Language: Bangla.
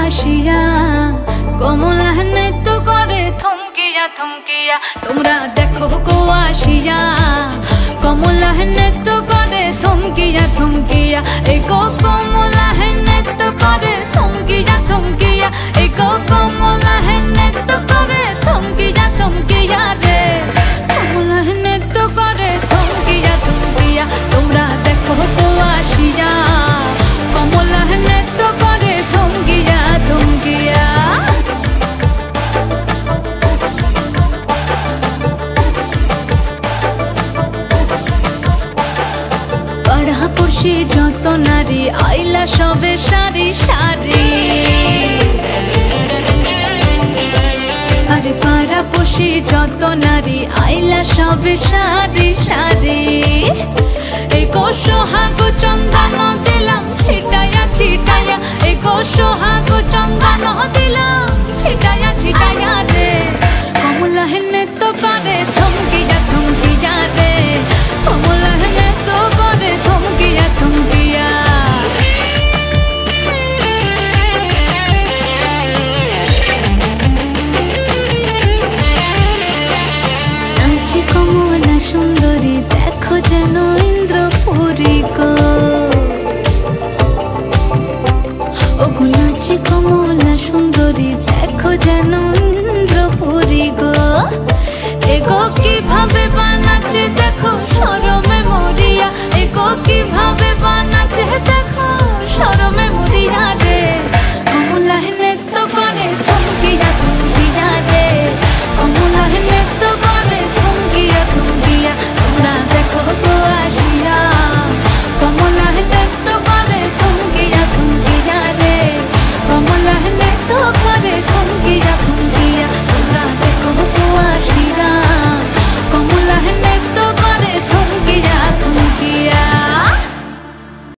আসিয়া কমলা নৃত্য করে থমকিয়া থমকিয়া তোমরা দেখো গো আসিয়া কমলা নৃত্য করে থমকিয়া থমকিয়া এই গো কমলা নৃত্য করে থমকিয়া থমকিয়া এই গো কমলা নৃত্য করে থমকিয়া থমকিয়া রে কমলা নৃত্য করে থমকিয়া থমকিয়া তোমরা দেখো গো আসিয়া কমলা নৃত্য করে থমকিয়া থমকিয়া পাড়াপড়শি যত নারী আইলা সবে সারি সারি আরে পাড়াপড়শি যত নারী আইলা সবে সারি সারি এই গো সোহাগ চন্দন দিলাম ছিটায়া ছিটায়া এই গো সোহাগ চন্দন দিলাম ছিটায়া ছিটায়া রে কমলা নৃত্য করে থমকিয়া থমকিয়া রে কমলা নৃত্য করে থমকিয়া থমকিয়া নাচে কমলা সুন্দরী দেখো যেন ইন্দ্রপুরী গো